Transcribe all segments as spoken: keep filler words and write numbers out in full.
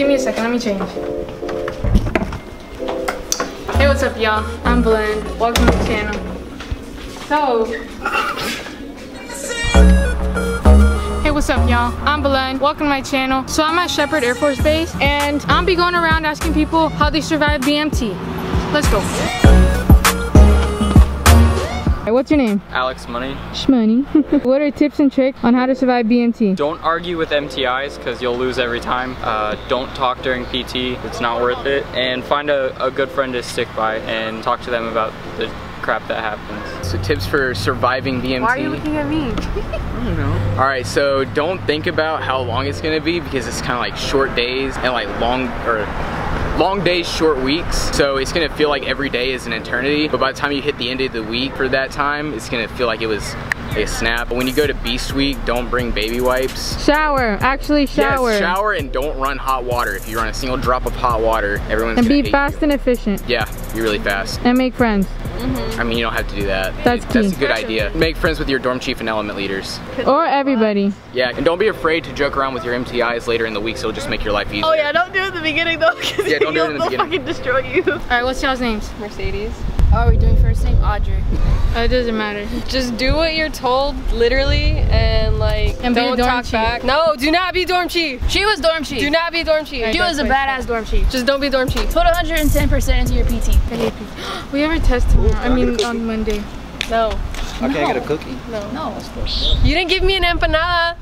give me a second, let me change. Hey, what's up, y'all? I'm Blend. Welcome to the channel. So, hey, what's up, y'all? I'm Belen. Welcome to my channel. So I'm at Shepherd Air Force Base, and I'll be going around asking people how they survive B M T. Let's go. Hey, what's your name? Alex Money. Shmoney. What are tips and tricks on how to survive B M T? Don't argue with M T Is because you'll lose every time. Uh, don't talk during P T. It's not worth it. And find a, a good friend to stick by and talk to them about the crap that happens. So tips for surviving B M T. Why are you looking at me? I don't know. All right, so don't think about how long it's gonna be because it's kind of like short days and like long or long days, short weeks. So it's gonna feel like every day is an eternity. But by the time you hit the end of the week for that time, it's gonna feel like it was a snap. But when you go to Beast Week, don't bring baby wipes. Shower, actually shower. Yes, shower and don't run hot water. If you run a single drop of hot water, everyone's and gonna be hate fast you. and efficient. Yeah, be really fast. And make friends. Mm-hmm. I mean, you don't have to do that. That's key. That's a good idea. Make friends with your dorm chief and element leaders. Or everybody. Yeah, and don't be afraid to joke around with your M T Is later in the week, so it'll just make your life easier. Oh yeah, don't do it in the beginning though, because yeah, don't do it in the they'll beginning. fucking destroy you. All right, what's y'all's names? Mercedes. Oh, are we doing first name? Audrey. Uh, it doesn't matter. Just do what you're told, literally, and like And be a don't dorm talk chief. back. No, do not be dorm chief. She was dorm chief. Do not be dorm chief. She was a badass dorm chief. Just don't be dorm chief. Put one hundred ten percent into your P T. I hate people. We have a test tomorrow. I mean, on Monday. No. I can't get a cookie? No. No. You didn't give me an empanada.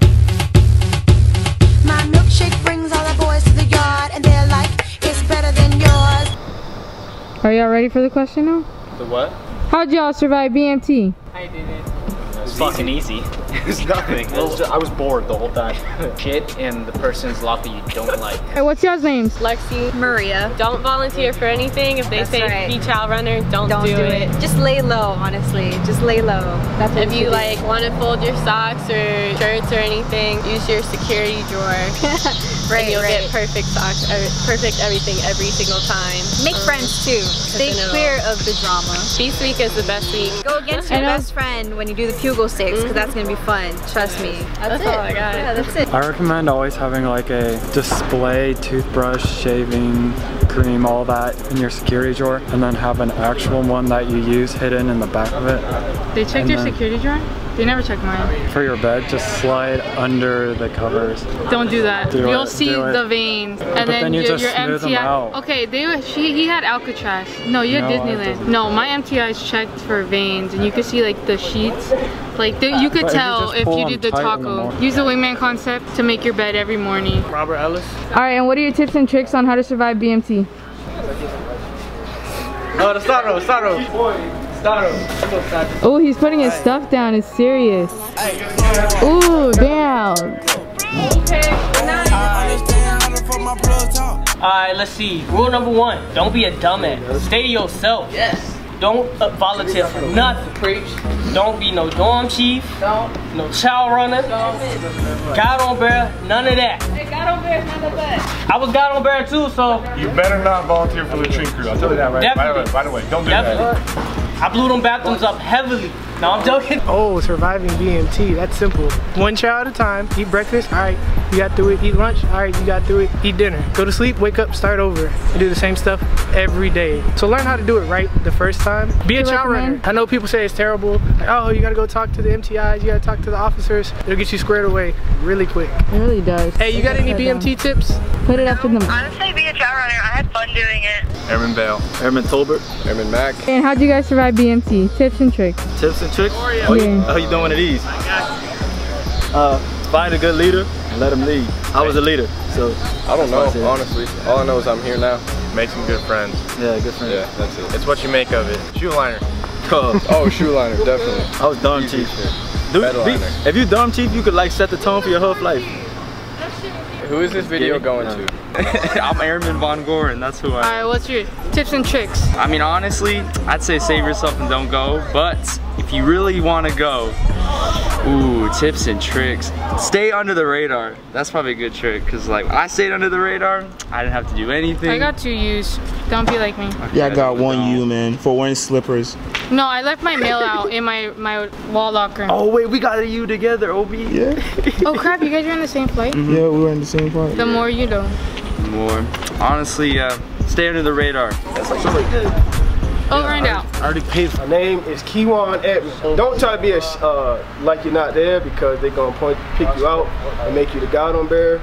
My milkshake brings all the boys to the yard, and they're like, it's better than yours. Are y'all ready for the question now? The what? How'd y'all survive B M T? I did it. It's fucking easy. It's nothing. It was just, I was bored the whole time. Shit in the person's locker you don't like. Hey, what's y'all's names? Lexi. Maria. Don't volunteer for anything. If they That's say right. be child runner, don't, Don't do, do it. it. Just lay low, honestly. Just lay low. That's what If you like want to fold your socks or shirts or anything, use your security drawer. Right, and you'll right. get perfect socks, or perfect everything every single time. Make Um, friends too. Stay it'll- clear of the drama. Beast Week is the best week. Go against your I know. best friend when you do the Pugil sticks, because that's gonna be fun. Trust me. That's, all I got. Yeah, that's it. I recommend always having like a display, toothbrush, shaving cream, all that in your security drawer, and then have an actual one that you use hidden in the back of it. They checked And your then- security drawer? They never checked mine. For your bed, just slide under the covers. Don't do that. Do You'll it, see do it. the veins. And But then you your, just your smooth them M T I. out. Okay, they were, she, he had Alcatraz. No, you had No, I Disneyland. didn't. No, my M T Is checked for veins, and you could see like the sheets. Like the, you could But if you tell just if pull you them did the tight in the taco. morning. Use the wingman concept to make your bed every morning. Robert Ellis. All right, and what are your tips and tricks on how to survive B M T? No, the Staro, Staro. Staro. Oh, he's putting his stuff down. It's serious. Ooh, damn. Alright, let's see. Rule number one, don't be a dumbass. Stay to yourself. Yes. Don't uh, volunteer for nothing. Preach. Don't be no dorm chief. Don't. No child runner. Don't. God on bear, none of that. Hey, God on bear is none of that. I was God on bear too, so. You better not volunteer for the tree crew. I'll tell you that right, Definitely. right away. By the way, don't do Definitely. that. I blew them bathrooms up heavily. No, I'm joking. Oh, surviving B M T, that's simple. One chow at a time, eat breakfast, all right, you got through it. Eat lunch, all right, you got through it. Eat dinner, go to sleep, wake up, start over. And do the same stuff every day. So learn how to do it right the first time. Be a chow runner. I know people say it's terrible. Like, oh, you gotta go talk to the M T Is, you gotta talk to the officers. It'll get you squared away really quick. It really does. Hey, you got any B M T tips? Put it up in the... Honestly, be a chow runner. I had fun doing it. Airman Bale. Airman Tolbert. Airman Mac. And how'd you guys survive B M T? Tips and tricks. Tips and tricks? Yeah. Oh, you, oh, you doing one of these? Uh, find a good leader and let him lead. I was a leader, so. I don't know, honestly. All I know is I'm here now. Make some good friends. Yeah, good friend. Yeah, that's it. It's what you make of it. Shoe liner. Oh, shoe liner, definitely. I was dorm Easy chief. shit. Dude, Bed be, liner. if you dorm chief, you could like set the tone for your whole life. Who is this video going to? I'm Airman Von Gore, and that's who I am. All right, what's your tips and tricks? I mean, honestly, I'd say save yourself and don't go, but if you really want to go, ooh, tips and tricks. Stay under the radar. That's probably a good trick, because like, I stayed under the radar, I didn't have to do anything. I got two U's. Don't be like me. Yeah, I got one U, man, for wearing slippers. No, I left my mail out in my, my wall locker. Oh wait, we got a U together, O B. Yeah. Oh crap, you guys are in the same flight? Mm-hmm. Yeah, we were in the same part. The more you know. more. Honestly, uh, stay under the radar. Over and out. I already paid. My name is Kewan Edmonds. Don't try to be a uh, like you're not there, because they're gonna point, pick you out and make you the guidon bear.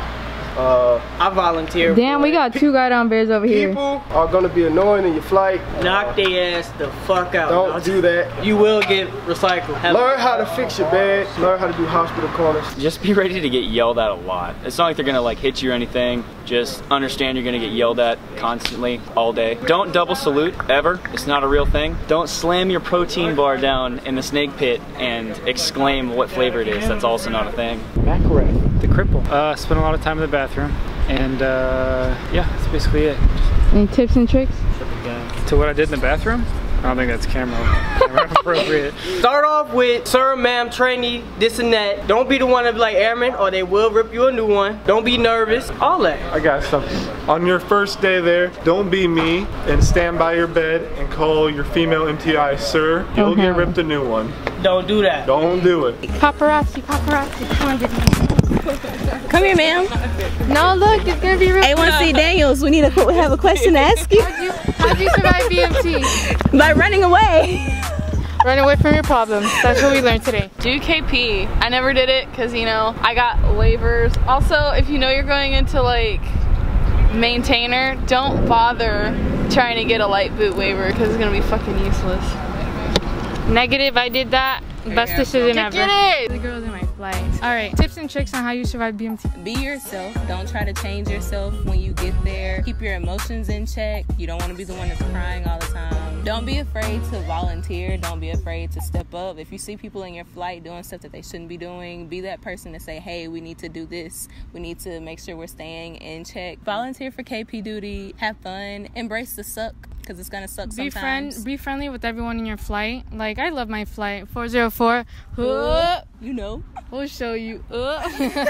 Uh, I volunteer. Damn, we got two guidon bears over here. People are gonna be annoying in your flight. Knock their ass the fuck out. Don't do that. You will get recycled. Have Learn how to fix your bed. Learn how to do hospital corners. Just be ready to get yelled at a lot. It's not like they're gonna like hit you or anything. Just understand you're gonna get yelled at constantly all day. Don't double salute ever. It's not a real thing. Don't slam your protein bar down in the snake pit and exclaim what flavor it is. That's also not a thing. Baccarat, the cripple. Uh, spent a lot of time in the bathroom, and uh, yeah, that's basically it. Any tips and tricks? To what I did in the bathroom? I don't think that's camera, camera appropriate. Start off with, sir, ma'am, trainee, this and that. Don't be the one to be like airman, or they will rip you a new one. Don't be nervous, all that. I got something. On your first day there, don't be me and stand by your bed and call your female M T I sir. You'll Okay. get ripped a new one. Don't do that. Don't do it. Paparazzi, paparazzi. Come on, get me. Come here, ma'am. No, look, it's gonna be real. A one C Daniels, we need to we have a question to ask you. How'd you, how'd you survive B M T? By running away. Run away from your problems. That's what we learned today. Do K P. I never did it because, you know, I got waivers. Also, if you know you're going into like maintainer, don't bother trying to get a light boot waiver because it's gonna be fucking useless. Negative, I did that. Best decision ever. Get it! The girls in my flight. All right, tips and tricks on how you survive B M T. Be yourself. Don't try to change yourself when you get there. Keep your emotions in check. You don't want to be the one that's crying all the time. Don't be afraid to volunteer. Don't be afraid to step up. If you see people in your flight doing stuff that they shouldn't be doing, be that person to say, hey, we need to do this. We need to make sure we're staying in check. Volunteer for K P duty. Have fun. Embrace the suck, because it's gonna suck Be sometimes. friend, be friendly with everyone in your flight. Like, I love my flight. four zero four. Uh, you know. We'll show you. Uh.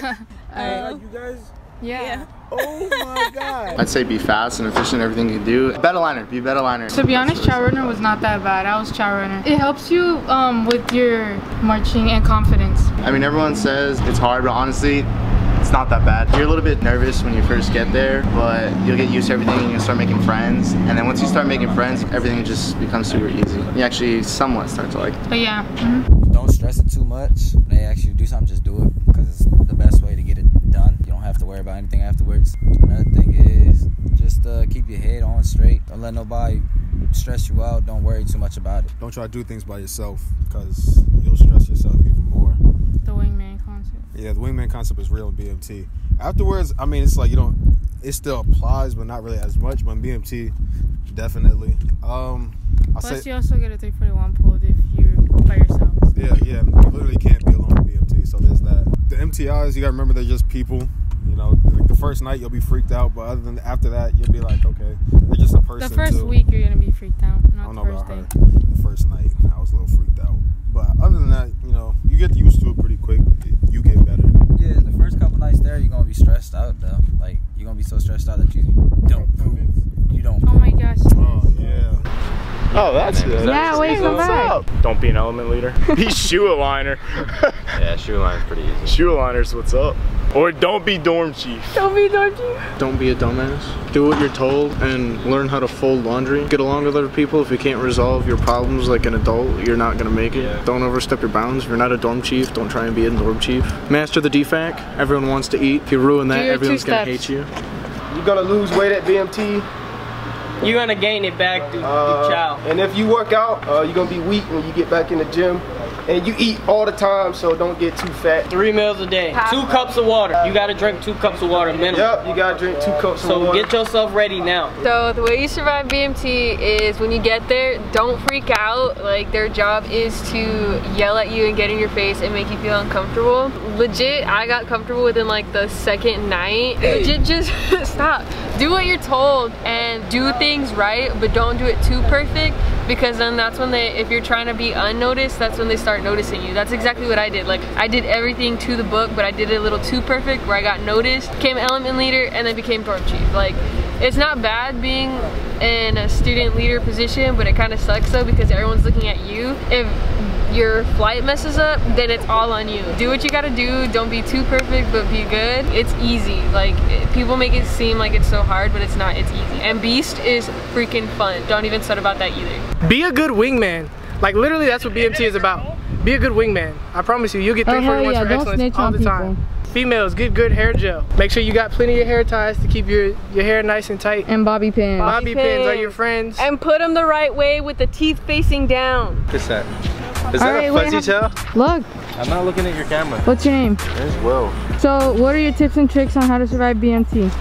Uh, You guys? Yeah. Oh my god. I'd say be fast and efficient in everything you do. Better liner, be a better liner. To be honest, chow runner was not that bad. I was chow runner. It helps you um, with your marching and confidence. I mean, everyone says it's hard, but honestly, it's not that bad. You're a little bit nervous when you first get there, but you'll get used to everything and you'll start making friends. And then once you start making friends, everything just becomes super easy. You actually somewhat start to like it. But yeah. Mm-hmm. Don't stress it too much. When they ask you to do something, just do it, because it's the best way to get it done. You don't have to worry about anything afterwards. Another thing is just uh, keep your head on straight. Don't let nobody stress you out. Don't worry too much about it. Don't try to do things by yourself, because you'll stress yourself even more. The wingman concept. Yeah, the wingman concept is real in B M T. Afterwards, I mean, it's like you don't, it still applies, but not really as much. But in B M T, definitely. Um, I Plus, say, you also get a three forty-one pulled if you're by yourself. yeah, yeah, you literally can't be alone in B M T, so there's that. The M T Is, you gotta remember they're just people. You know, like the first night you'll be freaked out, but other than after that, you'll be like, okay, they're just a person. The first too. week you're gonna be freaked out, I not don't the know first about day. her. The first night, I was a little freaked out. But other than that, you know, you get used to it pretty quick. You get better. Yeah, the first couple nights there, you're gonna be stressed out though. Like you're gonna be so stressed out that you don't poop. You don't. Oh my gosh. Oh yeah. Oh, that's good. Yeah, wait, come back. Don't be an element leader. Be shoe aligner. Yeah, shoe align's pretty easy. Shoe aligners, what's up? Or don't be dorm chief. Don't be dorm chief. Don't be a dumbass. Do what you're told and learn how to fold laundry. Get along with other people. If you can't resolve your problems like an adult, you're not gonna make it. Yeah. Don't overstep your bounds. If you're not a dorm chief, don't try and be a dorm chief. Master the D FAC. Everyone wants to eat. If you ruin that, everyone's gonna hate you. You're gonna lose weight at B M T. You're gonna gain it back through, Uh, through chow. and if you work out, uh, you're gonna be weak when you get back in the gym. And you eat all the time, so don't get too fat. Three meals a day. Two cups of water. You gotta drink two cups of water minimum. Yep, you gotta drink two cups of So water. get yourself ready now. So the way you survive B M T is when you get there, don't freak out. Like, their job is to yell at you and get in your face and make you feel uncomfortable. Legit, I got comfortable within like the second night. Legit, just stop. Do what you're told and do things right, but don't do it too perfect, because then that's when they, if you're trying to be unnoticed, that's when they start noticing you. That's exactly what I did. Like, I did everything to the book, but I did it a little too perfect where I got noticed, became element leader, and then became dorm chief. Like, it's not bad being in a student leader position, but it kind of sucks though, because everyone's looking at you. If your flight messes up, then it's all on you. Do what you gotta do. Don't be too perfect, but be good. It's easy. Like, people make it seem like it's so hard, but it's not. It's easy. And Beast is freaking fun. Don't even sweat about that either. Be a good wingman. Like, literally, that's what B M T is about. Be a good wingman. I promise you, you'll get three forty-ones yeah, for don't excellence snitch all on the people. time. Females, get good hair gel. Make sure you got plenty of hair ties to keep your, your hair nice and tight. And bobby pins. Bobby, Bobby pins are pins. your friends. And put them the right way with the teeth facing down. What's that? Is All that right, a wait, fuzzy tail? Look. I'm not looking at your camera. What's your name? There's Will. So, what are your tips and tricks on how to survive B M T?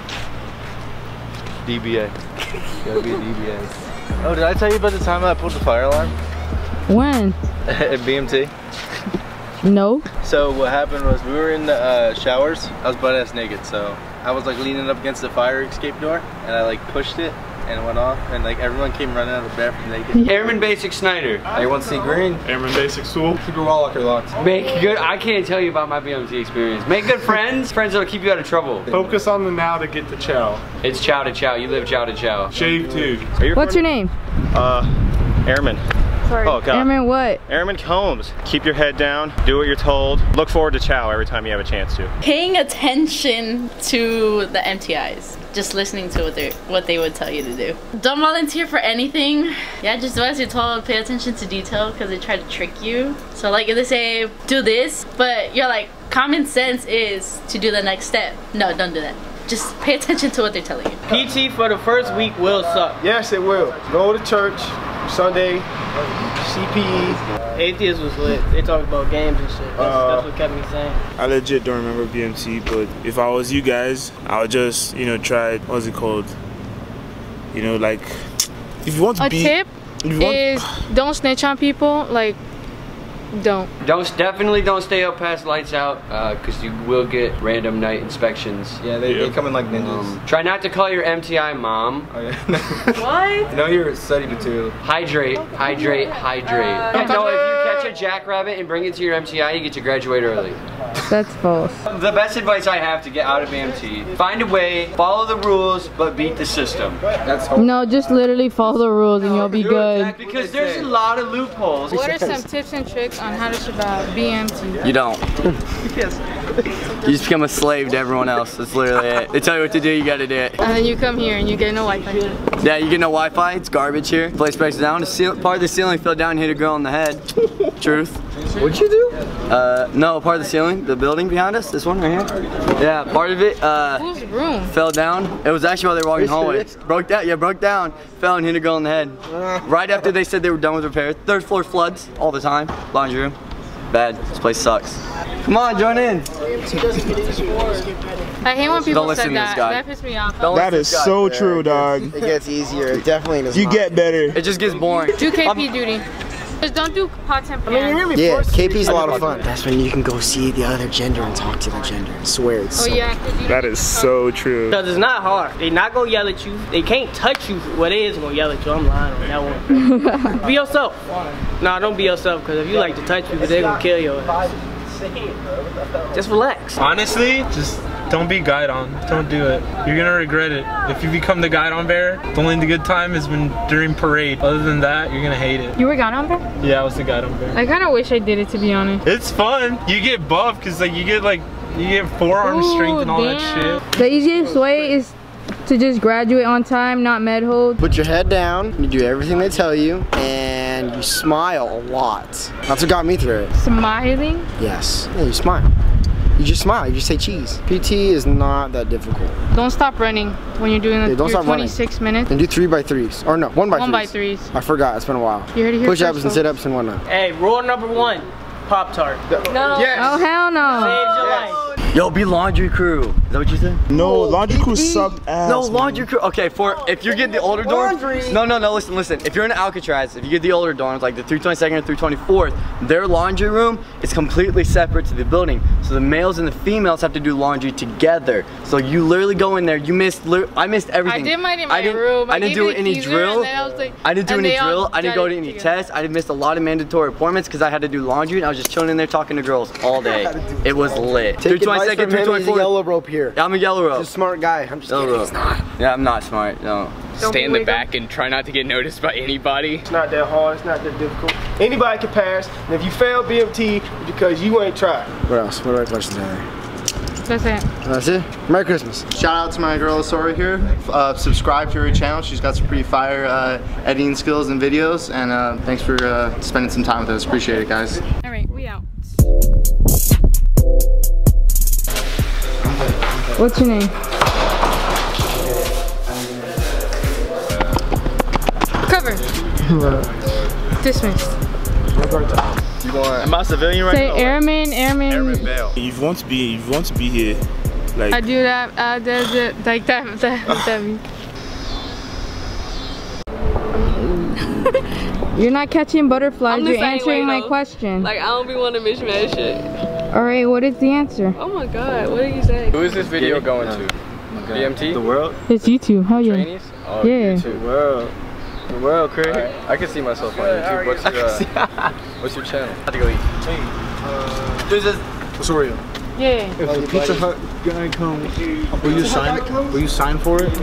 D B A. Gotta be a D B A. Oh, did I tell you about the time I pulled the fire alarm? When? At B M T? No. So what happened was we were in the uh, showers. I was butt ass naked, so I was like leaning up against the fire escape door, and I like pushed it, and it went off, and like everyone came running out of the bathroom naked. Airman Basic Snyder. Anyone see green? Airman Basic Sewell. Keep your wall locker locked. Make good, I can't tell you about my B M T experience. Make good friends, friends that'll keep you out of trouble. Focus on the now to get the chow. It's chow to chow, you live chow to chow. Shave too. What's your name? Uh, Airman. Sorry. Oh God. Airman what? Airman Combs. Keep your head down, do what you're told. Look forward to chow every time you have a chance to. Paying attention to the M T Is. Just listening to what they what they would tell you to do. Don't volunteer for anything. Yeah, just do as you're told. Pay attention to detail because they try to trick you. So like if they say do this, but you're like common sense is to do the next step. No, don't do that. Just pay attention to what they're telling you. P T for the first week will suck. Yes, it will. Go to church Sunday, C P E. Atheist was lit. They talked about games and shit. That's, Uh, that's what kept me sane. I legit don't remember B M T, but if I was you guys, I would just, you know, try, what's it called? You know, like, if you want to A be... tip if you want- is don't snitch on people. Like, don't. Don't definitely don't stay up past lights out, because uh, you will get random night inspections. Yeah, they, they come in like ninjas. Um, try not to call your M T I mom. Oh, yeah. What? Know your study material. Hydrate, hydrate, hydrate. Uh, no, if you catch a jackrabbit and bring it to your M T I, you get to graduate early. That's false. The best advice I have to get out of B M T: find a way, follow the rules, but beat the system. That's No, just literally follow the rules and you'll be good. Because there's a lot of loopholes. What are some tips and tricks on how to survive B M T? You don't. You just become a slave to everyone else. That's literally it. They tell you what to do, you gotta do it. And then you come here and you get no Wi-Fi. Yeah, you get no Wi-Fi, it's garbage here. Place breaks down, the ceil part of the ceiling fell down and hit a girl in the head. Truth. What'd you do? Uh, no, part of the ceiling, the building behind us, this one right here. Yeah, part of it, uh, Whose room? fell down. It was actually while they were walking the hallway. Broke down, yeah, broke down, fell and hit a girl in the head. Right after they said they were done with repairs. Third floor floods all the time, laundry room. Bad, this place sucks. Come on, join in. I hate when people Don't listen said to this that. guy. That pissed me off. Don't That listen is to this guy. so true, dog. It gets easier. It definitely does You not. get better. It just gets boring. Do K P I'm- duty. Just don't do pots and I mean, you're pans. really Yeah, forced K to P's be- a lot of fun. That's when you can go see the other gender and talk to the gender. I swear it's Oh so yeah, 'cause you That is so true. Because it's not hard. They not gonna yell at you. They can't touch you. Well, they is gonna yell at you. I'm lying on that one. Be yourself. Nah, don't be yourself. Because if you like to touch people, they gonna kill you. Just relax. Honestly, just don't be guidon. Don't do it. You're gonna regret it. If you become the guidon bearer, the only good time has been during parade. Other than that, you're gonna hate it. You were gone on there? Yeah, I was the guidon bearer. I kind of wish I did it, to be honest. It's fun. You get buff because like you get like you get forearm Ooh, strength and all damn. that shit. The easiest way is to just graduate on time, not med hold. Put your head down, you do everything they tell you, and you smile a lot. That's what got me through it. Smiling? Yes. Yeah, you smile. You just smile, you just say cheese. P T is not that difficult. Don't stop running when you're doing Yeah, the don't your stop running. twenty-six minutes. And do three by threes. Or no, one by One threes. by threes. I forgot, it's been a while. You heard it here Push ups first, and though. sit ups and whatnot. Hey, rule number one. Pop-Tart. No. Yes. Oh, hell no. Saves your life. Yo, be laundry crew. Is that what you said? No, laundry crew sucked ass. No, man. laundry crew. Okay, for if you get the older dorms. Laundry. No, no, no. Listen, listen. If you're in Alcatraz, if you get the older dorms, like the three twenty-second and three twenty-fourth, their laundry room is completely separate to the building. So the males and the females have to do laundry together. So you literally go in there. You missed. li- I missed I everything. did mine in I my didn't, room. I didn't gave do it a any teaser, drill. and then I was like- I didn't do and any they all drill. I didn't done go it to any together. tests. I missed a lot of mandatory appointments because I had to do laundry and I was just chilling in there talking to girls all day. It was lit. Take advice three twenty-second, from him, he's a three twenty-fourth. yellow rope here. here. Yeah, I'm a yellow rope. He's a smart guy. I'm just Yellow kidding. rope. He's not. Yeah, I'm not smart. No. Stay in the back and try not to get noticed by anybody. It's not that hard. It's not that difficult. Anybody can pass. And if you fail B M T, it's because you ain't tried. What else? What other questions are there? That's it. That's it? Merry Christmas. Shout out to my girl Sora here. Uh, subscribe to her channel. She's got some pretty fire uh, editing skills and videos. And uh, thanks for uh, spending some time with us. Appreciate it, guys. All right, we out. What's your name? Cover. Dismissed. You want? Am I civilian right Say now? airman, airman. Airman Bell. If you want to be, if you want to be here, like I do that. I do that. Like that. That. that means. You're not catching butterflies. I'm the You're same answering way, my though. question. Like, I don't be wanting to mismatch shit. All right. What is the answer? Oh my god, what did you say? Who is this video going to? B M T? The world? It's YouTube. Hell yeah. Trainees? Oh, Yeah. YouTube. The world. The world, Craig. Right. I can see myself on YouTube. What's your, uh, what's your channel? I have to go eat. This is Osorio. Yeah. If the Pizza Hut guy comes, will you sign? Will you sign for it?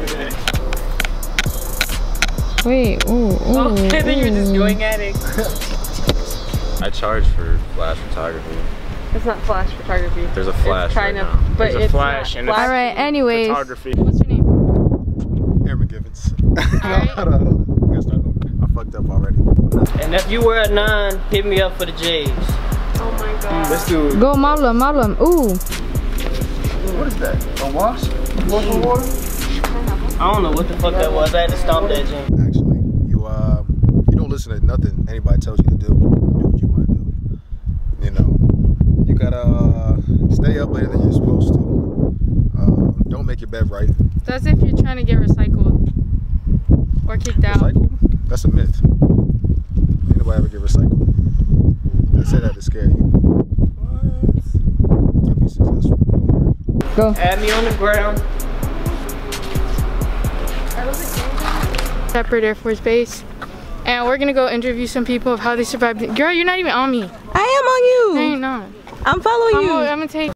Wait. Oh. Oh. I think you're just going at it. I charge for flash photography. It's not flash photography. There's a flash it's kind right of, now. but There's a it's flash not and All flash. right. Anyways. Photography. What's your name? Airman Givens. Alright. I fucked up already. And if you were a nine, hit me up for the J's. Oh my god. Let's do it. Go Marlon. Marlon. Ooh. What is that? A wash? Wash of water? I don't know what the fuck that was. I had to stop that gym. Actually, you uh, you don't listen to nothing anybody tells you to do. You do what you want to do. You know, you gotta uh, stay up later than you're supposed to. Uh, don't make your bed right. That's if you're trying to get recycled or kicked out. Recycled? That's a myth. Ain't nobody ever get recycled. I say that to scare you. What? You'll be successful. Don't worry. Go. Add me on the ground. Shepherd Air Force Base. And we're gonna go interview some people of how they survived. Girl, you're not even on me. I am on you. No, you're not. I'm following I'm, you. I'm gonna take